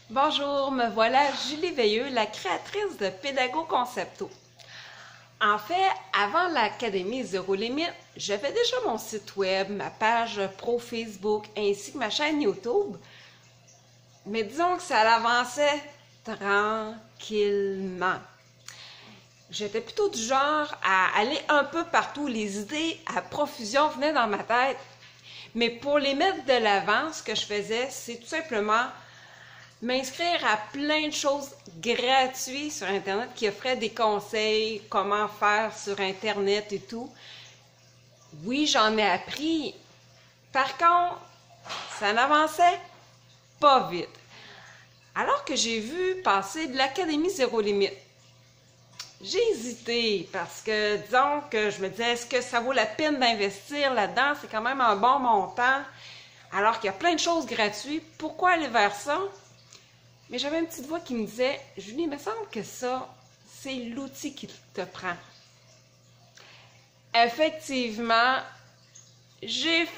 Bonjour, me voilà Julie Veilleux, la créatrice de Pédago Concepto. En fait, avant l'Académie Zéro Limite, j'avais déjà mon site web, ma page pro Facebook ainsi que ma chaîne YouTube. Mais disons que ça avançait tranquillement. J'étais plutôt du genre à aller un peu partout. Les idées à profusion venaient dans ma tête. Mais pour les mettre de l'avant, ce que je faisais, c'est tout simplement m'inscrire à plein de choses gratuites sur Internet qui offraient des conseils, comment faire sur Internet et tout. Oui, j'en ai appris. Par contre, ça n'avançait pas vite. Alors que j'ai vu passer de l'Académie Zéro Limite, j'ai hésité parce que, disons que je me disais, est-ce que ça vaut la peine d'investir là-dedans? C'est quand même un bon montant. Alors qu'il y a plein de choses gratuites, pourquoi aller vers ça? Mais j'avais une petite voix qui me disait, Julie, il me semble que ça, c'est l'outil qui te prend. Effectivement, j'ai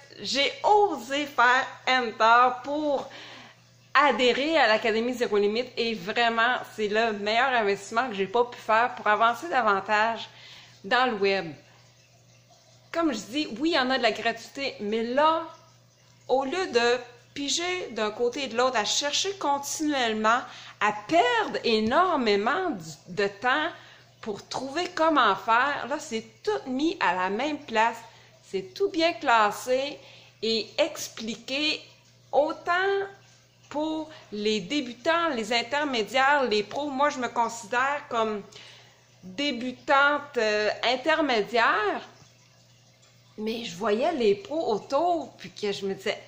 osé faire Enter pour adhérer à l'Académie Zéro Limite et vraiment, c'est le meilleur investissement que j'ai pas pu faire pour avancer davantage dans le web. Comme je dis, oui, il y en a de la gratuité, mais là, au lieu de piger d'un côté et de l'autre, à chercher continuellement, à perdre énormément de temps pour trouver comment faire, là, c'est tout mis à la même place. C'est tout bien classé et expliqué autant pour les débutants, les intermédiaires, les pros. Moi, je me considère comme débutante intermédiaire, mais je voyais les pros autour, puis que je me disais,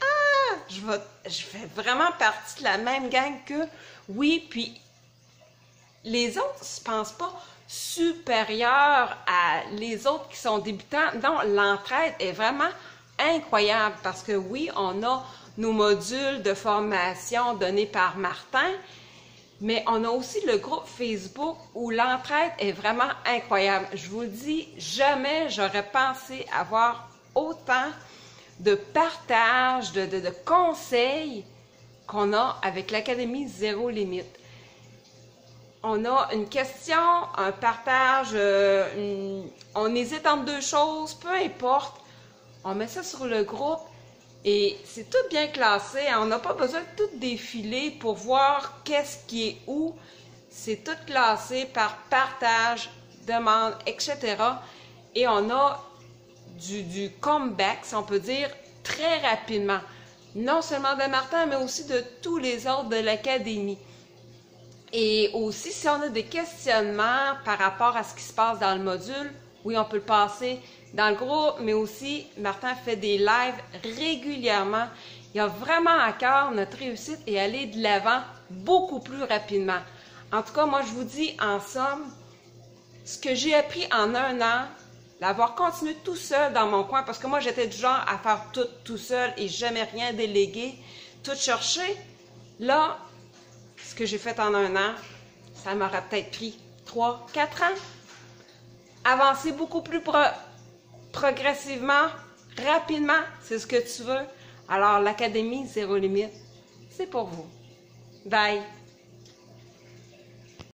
je fais vraiment partie de la même gang que, oui, puis les autres ne se pensent pas supérieurs à les autres qui sont débutants. Non, l'entraide est vraiment incroyable parce que oui, on a nos modules de formation donnés par Martin, mais on a aussi le groupe Facebook où l'entraide est vraiment incroyable. Je vous le dis, jamais j'aurais pensé avoir autant de partage, de conseils qu'on a avec l'Académie Zéro Limite. On a une question, un partage, on hésite entre deux choses, peu importe. On met ça sur le groupe et c'est tout bien classé. On n'a pas besoin de tout défiler pour voir qu'est-ce qui est où. C'est tout classé par partage, demande, etc. Et on a du comeback, si on peut dire, très rapidement. Non seulement de Martin, mais aussi de tous les autres de l'Académie. Et aussi, si on a des questionnements par rapport à ce qui se passe dans le module, oui, on peut le passer dans le groupe, mais aussi, Martin fait des lives régulièrement. Il a vraiment à cœur notre réussite et aller de l'avant beaucoup plus rapidement. En tout cas, moi, je vous dis, en somme, ce que j'ai appris en un an, d'avoir continué tout seul dans mon coin, parce que moi, j'étais du genre à faire tout seul et jamais rien délégué, tout chercher. Là, ce que j'ai fait en un an, ça m'aurait peut-être pris 3, 4 ans. Avancer beaucoup plus progressivement, rapidement, c'est ce que tu veux. Alors, l'Académie Zéro Limite, c'est pour vous. Bye!